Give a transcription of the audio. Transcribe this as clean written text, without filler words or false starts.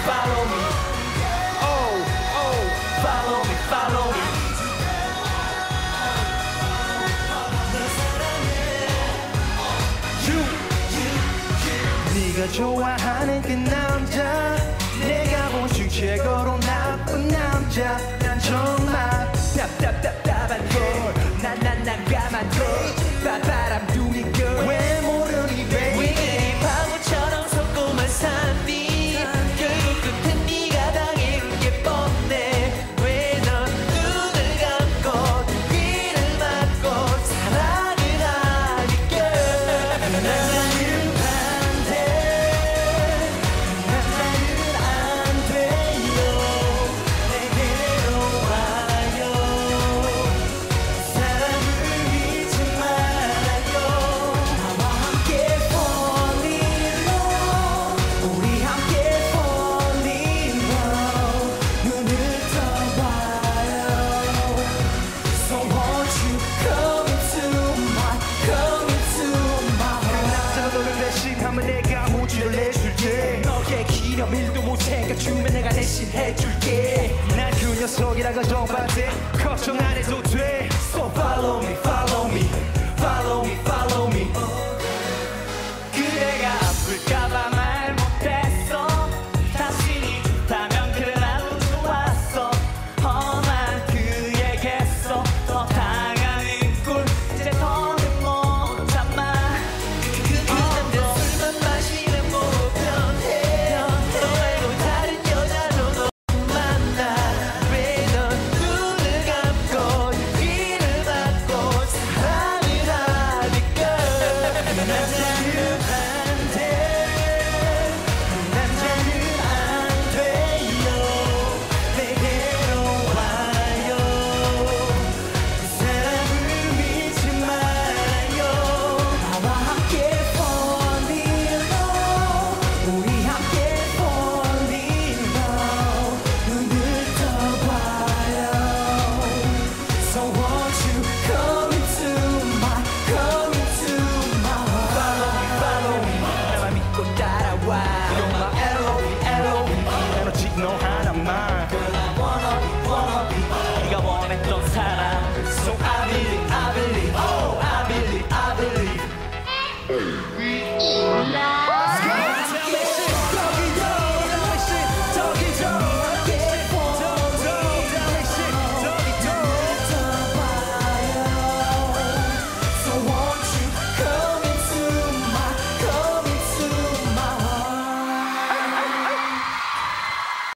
follow me. Oh, oh, follow me, follow me. 네가 좋아하는 그 남자, 내가 본 중 최고로 나쁜 남자. 난 정말 답답한 걸, 난 까만 걸, 바람둥이 girl. 왜 모르니 baby. 왜 바보처럼 속고만 산니. 결국 끝엔 네가 당해는 게 뻔해. 왜 넌 눈을 감고 귀를 막고 사랑을 하니 girl. 나는 반대. 나는 안 돼요. 내게로 와요. 사랑을 잊지 말아요. 나와 함께 falling low. 우리 함께 falling low. 눈을 떠봐요. So won't you come into my heart. 남자가 너를 배신하면 내가 모지를 내줄게. 너의 기념 일도 못 챙겨주면 내가 대신 해줄게. 난 그 녀석이라 걱정받대. 걱정 안 해도 돼. So follow me, follow me, follow me.